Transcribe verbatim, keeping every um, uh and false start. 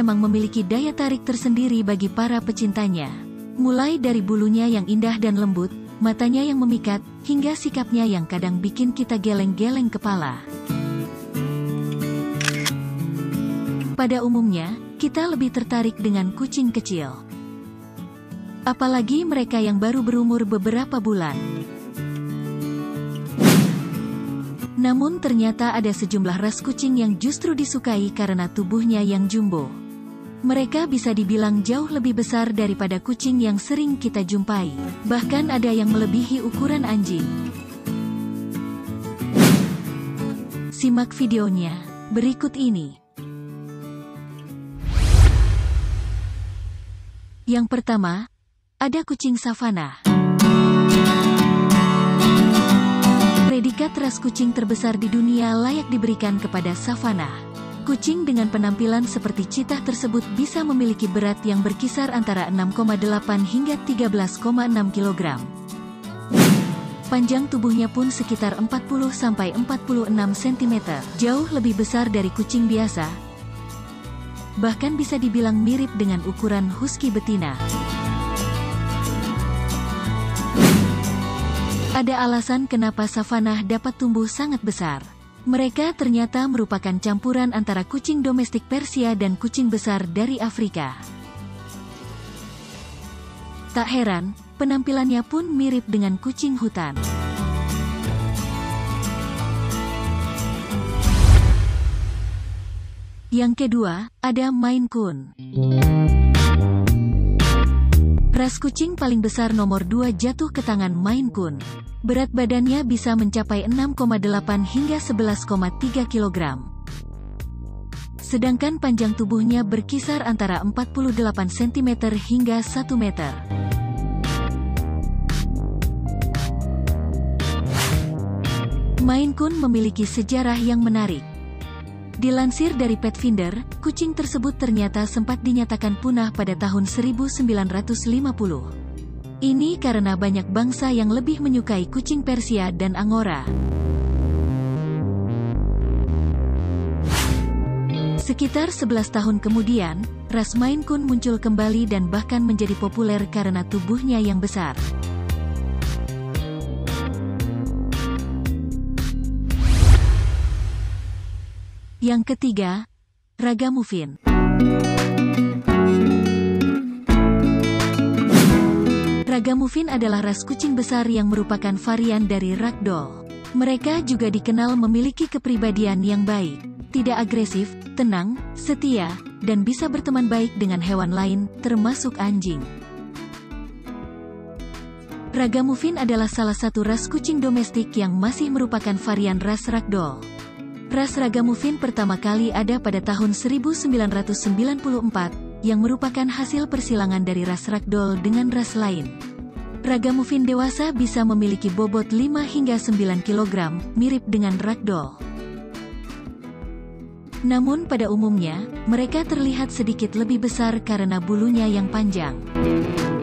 memang memiliki daya tarik tersendiri bagi para pecintanya. Mulai dari bulunya yang indah dan lembut, matanya yang memikat, hingga sikapnya yang kadang bikin kita geleng-geleng kepala. Pada umumnya, kita lebih tertarik dengan kucing kecil. Apalagi mereka yang baru berumur beberapa bulan. Namun ternyata ada sejumlah ras kucing yang justru disukai karena tubuhnya yang jumbo. Mereka bisa dibilang jauh lebih besar daripada kucing yang sering kita jumpai. Bahkan ada yang melebihi ukuran anjing. Simak videonya berikut ini. Yang pertama, ada kucing savana. Predikat ras kucing terbesar di dunia layak diberikan kepada savana. Kucing dengan penampilan seperti cheetah tersebut bisa memiliki berat yang berkisar antara enam koma delapan hingga tiga belas koma enam kilogram. Panjang tubuhnya pun sekitar empat puluh sampai empat puluh enam sentimeter, jauh lebih besar dari kucing biasa. Bahkan bisa dibilang mirip dengan ukuran husky betina. Ada alasan kenapa savana dapat tumbuh sangat besar. Mereka ternyata merupakan campuran antara kucing domestik Persia dan kucing besar dari Afrika. Tak heran, penampilannya pun mirip dengan kucing hutan. Yang kedua, ada Maine Coon. Ras kucing paling besar nomor dua jatuh ke tangan Maine Coon. Berat badannya bisa mencapai enam koma delapan hingga sebelas koma tiga kilogram. Sedangkan panjang tubuhnya berkisar antara empat puluh delapan sentimeter hingga satu meter. Maine Coon memiliki sejarah yang menarik. Dilansir dari Pet Finder, kucing tersebut ternyata sempat dinyatakan punah pada tahun seribu sembilan ratus lima puluh. Ini karena banyak bangsa yang lebih menyukai kucing Persia dan Angora. Sekitar sebelas tahun kemudian, ras Maine Coon muncul kembali dan bahkan menjadi populer karena tubuhnya yang besar. Yang ketiga, Ragamuffin. Ragamuffin adalah ras kucing besar yang merupakan varian dari Ragdoll. Mereka juga dikenal memiliki kepribadian yang baik, tidak agresif, tenang, setia, dan bisa berteman baik dengan hewan lain, termasuk anjing. Ragamuffin adalah salah satu ras kucing domestik yang masih merupakan varian ras Ragdoll. Ras Ragamuffin pertama kali ada pada tahun seribu sembilan ratus sembilan puluh empat, yang merupakan hasil persilangan dari ras Ragdoll dengan ras lain. Ragamuffin dewasa bisa memiliki bobot lima hingga sembilan kilogram, mirip dengan Ragdoll. Namun pada umumnya, mereka terlihat sedikit lebih besar karena bulunya yang panjang.